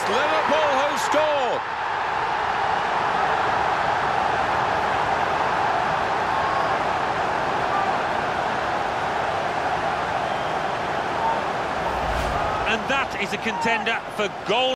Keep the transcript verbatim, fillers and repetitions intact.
Liverpool who scored. And that is a contender for goal.